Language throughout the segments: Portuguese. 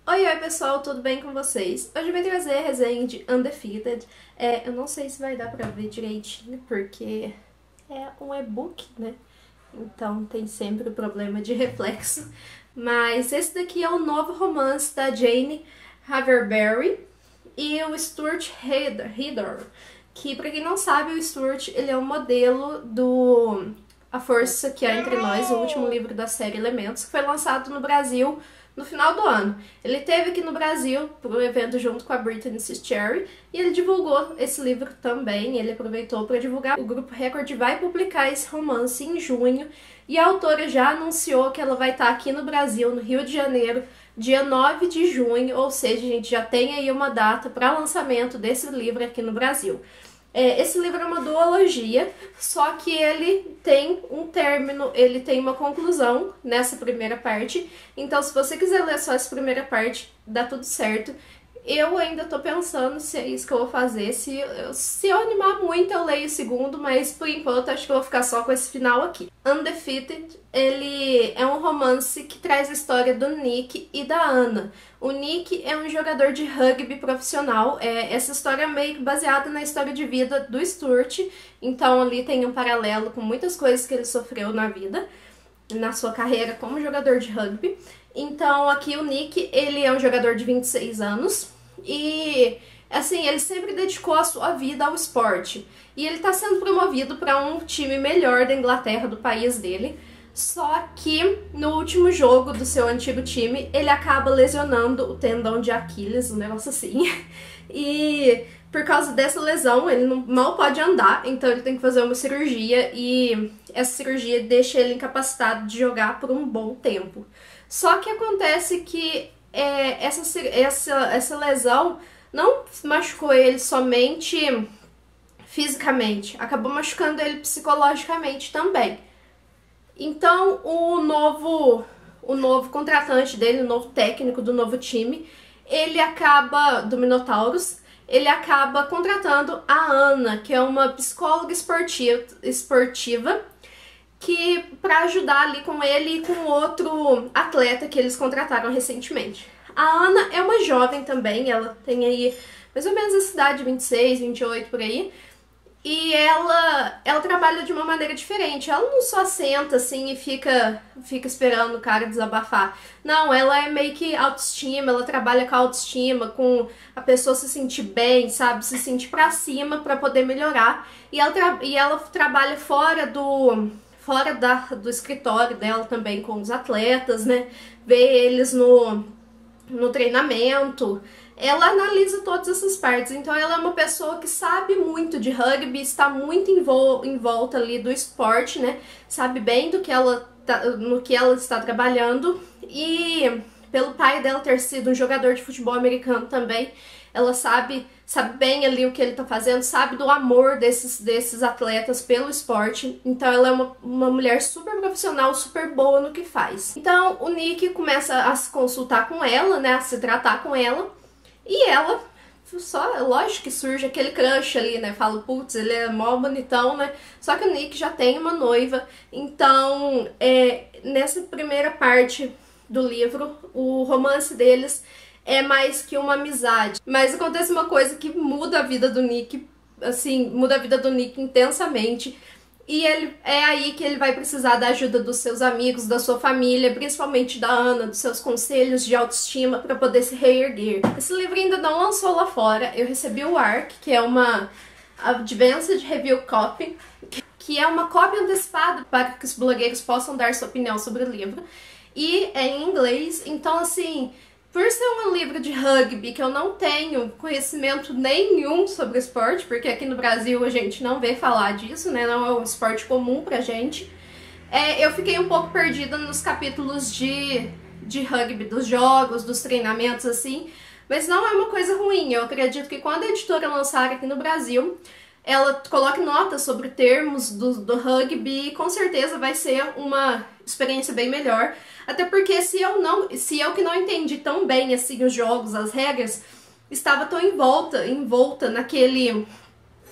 Oi, pessoal, tudo bem com vocês? Hoje eu vim trazer a resenha de Undefeated. Eu não sei se vai dar pra ver direitinho, porque é um e-book, né? Então tem sempre o problema de reflexo. Mas esse daqui é o novo romance da Jane Haverberry e o Stuart Hader, que pra quem não sabe, o Stuart ele é um modelo do A Força que Há Entre Nós, o último livro da série Elementos, que foi lançado no Brasil no final do ano. Ele esteve aqui no Brasil para o evento junto com a Brittany Cherry e ele divulgou esse livro também. Ele aproveitou para divulgar. O Grupo Record vai publicar esse romance em junho e a autora já anunciou que ela vai estar aqui no Brasil, no Rio de Janeiro, dia 9 de junho, ou seja, a gente já tem aí uma data para lançamento desse livro aqui no Brasil. Esse livro é uma duologia, só que ele tem um término, ele tem uma conclusão nessa primeira parte. Então, se você quiser ler só essa primeira parte, dá tudo certo. Eu ainda tô pensando se é isso que eu vou fazer. Se eu animar muito, eu leio o segundo, mas por enquanto acho que eu vou ficar só com esse final aqui. Undefeated, ele é um romance que traz a história do Nick e da Anna. O Nick é um jogador de rugby profissional. Essa história é meio que baseada na história de vida do Stuart. Então ali tem um paralelo com muitas coisas que ele sofreu na vida, na sua carreira como jogador de rugby. Então aqui o Nick, ele é um jogador de 26 anos e assim, ele sempre dedicou a sua vida ao esporte. E ele está sendo promovido para um time melhor da Inglaterra, do país dele. Só que no último jogo do seu antigo time, ele acaba lesionando o tendão de Aquiles, um negócio assim. E por causa dessa lesão, ele mal pode andar, então ele tem que fazer uma cirurgia e essa cirurgia deixa ele incapacitado de jogar por um bom tempo. Só que acontece que essa lesão não machucou ele somente fisicamente, acabou machucando ele psicologicamente também. Então o novo contratante dele, o novo técnico do novo time, do Minotauros, ele acaba contratando a Anna, que é uma psicóloga esportiva que para ajudar ali com ele e com outro atleta que eles contrataram recentemente. A Anna é uma jovem também, ela tem aí mais ou menos essa idade, 26, 28 por aí. E ela trabalha de uma maneira diferente. Ela não só senta assim e fica esperando o cara desabafar. Não, ela é meio que autoestima, ela trabalha com a autoestima, com a pessoa se sentir bem, sabe? Se sentir pra cima pra poder melhorar. E ela trabalha fora do escritório dela também com os atletas, né? Vê eles no treinamento. Ela analisa todas essas partes, então ela é uma pessoa que sabe muito de rugby, está muito em volta ali do esporte, né? Sabe bem no que ela está trabalhando e pelo pai dela ter sido um jogador de futebol americano também, ela sabe bem ali o que ele está fazendo, sabe do amor desses atletas pelo esporte. Então ela é uma mulher super profissional, super boa no que faz. Então o Nick começa a se consultar com ela, né? A se tratar com ela. E ela, lógico que surge aquele crush ali, né? Fala, putz, ele é mó bonitão, né? Só que o Nick já tem uma noiva. Então, nessa primeira parte do livro, o romance deles é mais que uma amizade. Mas acontece uma coisa que muda a vida do Nick, assim, muda a vida do Nick intensamente. E é aí que ele vai precisar da ajuda dos seus amigos, da sua família, principalmente da Anna, dos seus conselhos de autoestima para poder se reerguer. Esse livro ainda não lançou lá fora. Eu recebi o ARC, que é uma Advanced Review Copy, que é uma cópia antecipada para que os blogueiros possam dar sua opinião sobre o livro. E é em inglês, então assim, por ser um livro de rugby que eu não tenho conhecimento nenhum sobre esporte, porque aqui no Brasil a gente não vê falar disso, né? Não é um esporte comum pra gente. Eu fiquei um pouco perdida nos capítulos de rugby, dos jogos, dos treinamentos, assim. Mas não é uma coisa ruim. Eu acredito que quando a editora lançar aqui no Brasil, ela coloque notas sobre termos do rugby e com certeza vai ser uma experiência bem melhor. Até porque se eu que não entendi tão bem assim os jogos, as regras, estava tão envolta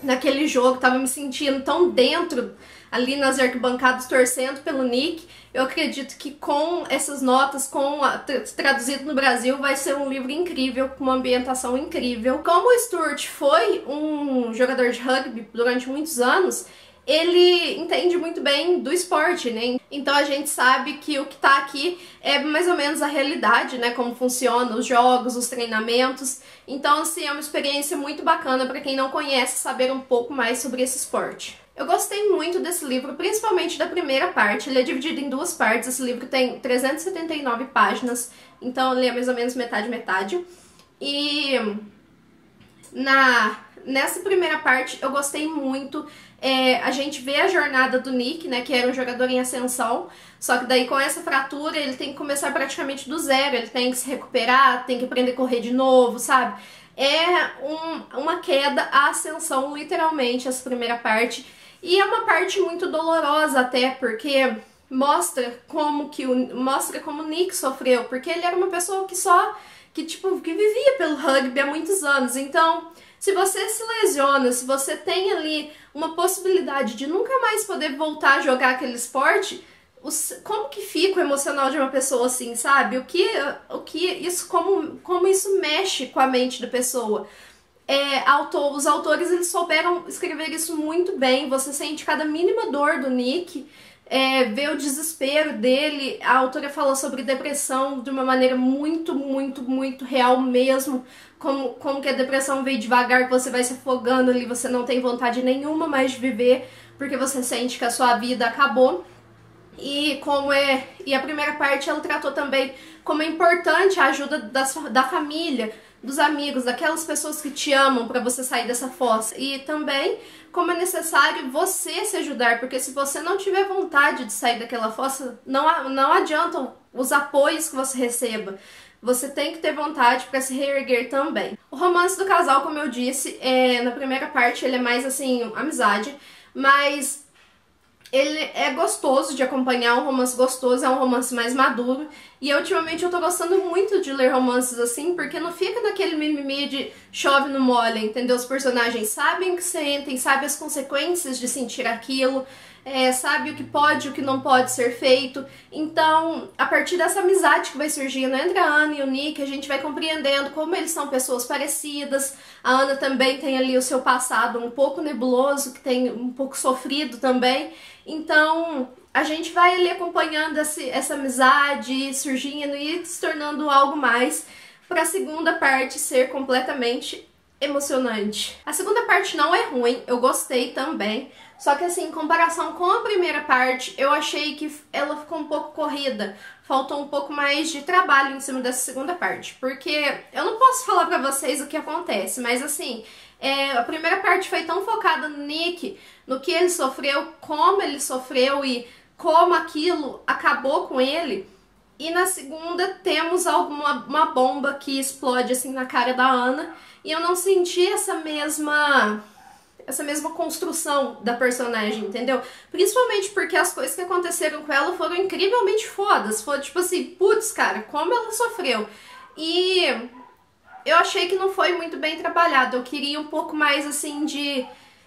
naquele jogo, tava me sentindo tão dentro ali nas arquibancadas torcendo pelo Nick. Eu acredito que com essas notas, traduzido no Brasil, vai ser um livro incrível, com uma ambientação incrível. Como o Stuart foi um jogador de rugby durante muitos anos, ele entende muito bem do esporte, né? Então a gente sabe que o que tá aqui é mais ou menos a realidade, né? Como funcionam os jogos, os treinamentos. Então, assim, é uma experiência muito bacana para quem não conhece saber um pouco mais sobre esse esporte. Eu gostei muito desse livro, principalmente da primeira parte. Ele é dividido em duas partes. Esse livro tem 379 páginas, então ele é mais ou menos metade. E nessa primeira parte eu gostei muito. A gente vê a jornada do Nick, né, que era um jogador em ascensão, só que daí com essa fratura ele tem que começar praticamente do zero, ele tem que se recuperar, tem que aprender a correr de novo, sabe? É uma queda à ascensão, literalmente, essa primeira parte. E é uma parte muito dolorosa até, porque mostra como o Nick sofreu, porque ele era uma pessoa que vivia pelo rugby há muitos anos. Então, se você se lesiona, se você tem ali uma possibilidade de nunca mais poder voltar a jogar aquele esporte, como que fica o emocional de uma pessoa assim, sabe? Como isso mexe com a mente da pessoa. Os autores eles souberam escrever isso muito bem. Você sente cada mínima dor do Nick, vê o desespero dele. A autora falou sobre depressão de uma maneira muito, muito, muito real mesmo. Como que a depressão veio devagar, que você vai se afogando ali, você não tem vontade nenhuma mais de viver, porque você sente que a sua vida acabou. E a primeira parte ela tratou também como é importante a ajuda da família, dos amigos, daquelas pessoas que te amam para você sair dessa fossa. E também como é necessário você se ajudar, porque se você não tiver vontade de sair daquela fossa, não adiantam os apoios que você receba. Você tem que ter vontade para se reerguer também. O romance do casal, como eu disse, na primeira parte ele é mais assim, amizade, mas ele é gostoso de acompanhar, um romance gostoso, é um romance mais maduro. E ultimamente eu tô gostando muito de ler romances assim, porque não fica naquele mimimi de chove no molha, entendeu? Os personagens sabem o que sentem, sabem as consequências de sentir aquilo, sabe o que pode e o que não pode ser feito. Então, a partir dessa amizade que vai surgindo entre a Ana e o Nick, a gente vai compreendendo como eles são pessoas parecidas. A Ana também tem ali o seu passado um pouco nebuloso, que tem um pouco sofrido também. Então, a gente vai ali acompanhando essa amizade surgindo e se tornando algo mais, para a segunda parte ser completamente emocionante. A segunda parte não é ruim, eu gostei também, só que assim, em comparação com a primeira parte, eu achei que ela ficou um pouco corrida, faltou um pouco mais de trabalho em cima dessa segunda parte, porque eu não posso falar pra vocês o que acontece, mas assim, a primeira parte foi tão focada no Nick, no que ele sofreu, como ele sofreu e como aquilo acabou com ele. E na segunda temos uma bomba que explode assim na cara da Ana. E eu não senti essa mesma construção da personagem, entendeu? Principalmente porque as coisas que aconteceram com ela foram incrivelmente fodas. Foi tipo assim, putz, cara, como ela sofreu. E eu achei que não foi muito bem trabalhado. Eu queria um pouco mais assim de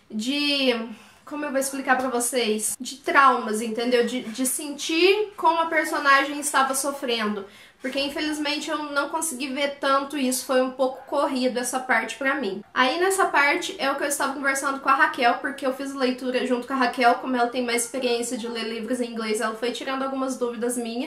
como eu vou explicar pra vocês? De traumas, entendeu? De sentir como a personagem estava sofrendo. Porque infelizmente eu não consegui ver tanto isso, foi um pouco corrido essa parte pra mim. Aí nessa parte é o que eu estava conversando com a Raquel, porque eu fiz leitura junto com a Raquel, como ela tem mais experiência de ler livros em inglês, ela foi tirando algumas dúvidas minhas.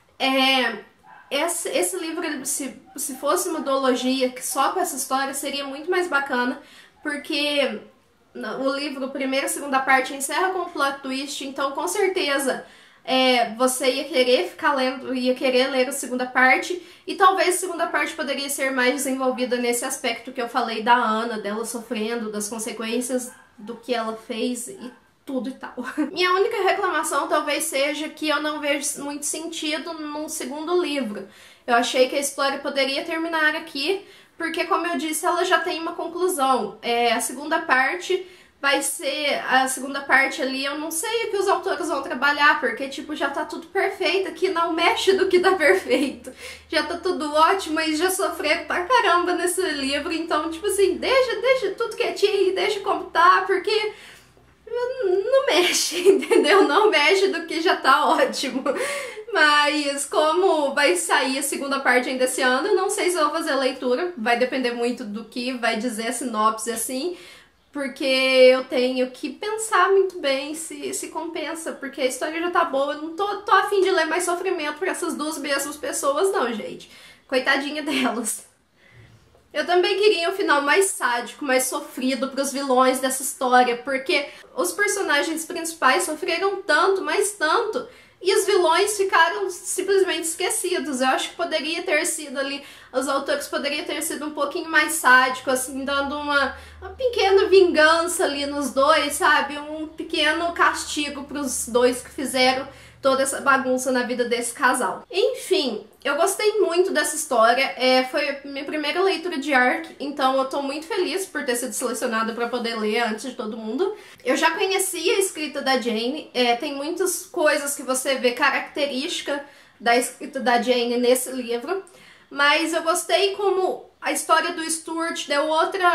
Esse livro, se fosse uma duologia só com essa história, seria muito mais bacana, porque o livro, primeira e segunda parte, encerra com um plot twist, então com certeza você ia querer ficar lendo, ia querer ler a segunda parte, e talvez a segunda parte poderia ser mais desenvolvida nesse aspecto que eu falei da Ana, dela sofrendo, das consequências do que ela fez e tudo e tal. Minha única reclamação talvez seja que eu não vejo muito sentido num segundo livro. Eu achei que a história poderia terminar aqui, porque, como eu disse, ela já tem uma conclusão. A segunda parte vai ser a segunda parte ali, eu não sei o que os autores vão trabalhar, porque, tipo, já tá tudo perfeito aqui, não mexe do que tá perfeito. Já tá tudo ótimo e já sofreram pra caramba nesse livro, então, tipo assim, deixa tudo quietinho, deixa como tá, porque não mexe, entendeu? Não mexe do que já tá ótimo. Mas como vai sair a segunda parte ainda esse ano, eu não sei se eu vou fazer a leitura, vai depender muito do que vai dizer a sinopse, assim, porque eu tenho que pensar muito bem se compensa, porque a história já tá boa, eu não tô a fim de ler mais sofrimento pra essas duas mesmas pessoas não, gente. Coitadinha delas. Eu também queria um final mais sádico, mais sofrido pros vilões dessa história, porque os personagens principais sofreram tanto, mas tanto, e os vilões ficaram simplesmente esquecidos. Eu acho que poderia ter sido ali, os autores poderiam ter sido um pouquinho mais sádico, assim, dando uma pequena vingança ali nos dois, sabe? Um pequeno castigo pros dois que fizeram toda essa bagunça na vida desse casal. Enfim, eu gostei muito dessa história, foi a minha primeira leitura de ARC, então eu tô muito feliz por ter sido selecionada para poder ler antes de todo mundo. Eu já conhecia a escrita da Jane, tem muitas coisas que você vê característica da escrita da Jane nesse livro, mas eu gostei como a história do Stuart deu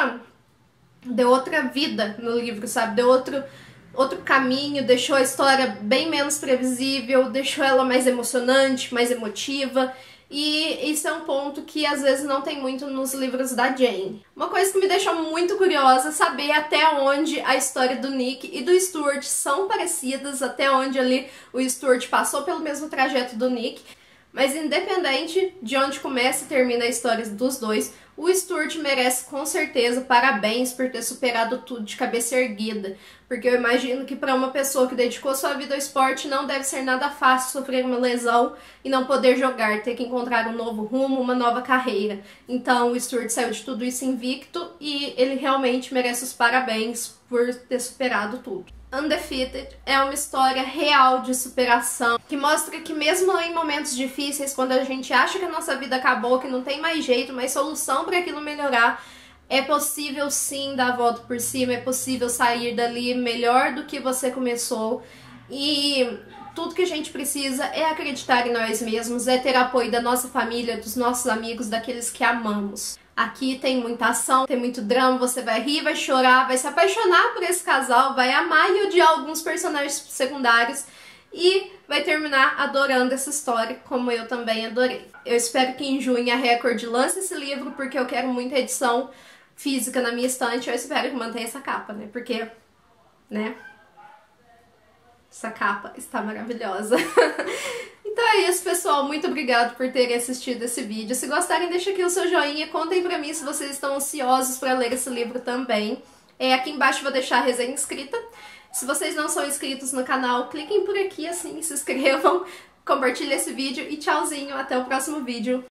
outra vida no livro, sabe? Deu outro caminho, deixou a história bem menos previsível, deixou ela mais emocionante, mais emotiva, e isso é um ponto que às vezes não tem muito nos livros da Jane. Uma coisa que me deixou muito curiosa é saber até onde a história do Nick e do Stuart são parecidas, até onde ali o Stuart passou pelo mesmo trajeto do Nick. Mas independente de onde começa e termina a história dos dois, o Stuart merece com certeza parabéns por ter superado tudo de cabeça erguida. Porque eu imagino que para uma pessoa que dedicou sua vida ao esporte não deve ser nada fácil sofrer uma lesão e não poder jogar, ter que encontrar um novo rumo, uma nova carreira. Então o Stuart saiu de tudo isso invicto e ele realmente merece os parabéns por ter superado tudo. Undefeated é uma história real de superação, que mostra que mesmo em momentos difíceis, quando a gente acha que a nossa vida acabou, que não tem mais jeito, mais solução para aquilo melhorar, é possível sim dar a volta por cima, é possível sair dali melhor do que você começou, e tudo que a gente precisa é acreditar em nós mesmos, é ter apoio da nossa família, dos nossos amigos, daqueles que amamos. Aqui tem muita ação, tem muito drama, você vai rir, vai chorar, vai se apaixonar por esse casal, vai amar e odiar alguns personagens secundários e vai terminar adorando essa história, como eu também adorei. Eu espero que em junho a Record lance esse livro, porque eu quero muita edição física na minha estante. Eu espero que mantenha essa capa, né? Porque, né? Essa capa está maravilhosa. Então é isso, pessoal. Muito obrigada por terem assistido esse vídeo. Se gostarem, deixa aqui o seu joinha. Contem pra mim se vocês estão ansiosos para ler esse livro também. Aqui embaixo eu vou deixar a resenha escrita. Se vocês não são inscritos no canal, cliquem por aqui assim, se inscrevam, compartilhem esse vídeo e tchauzinho. Até o próximo vídeo.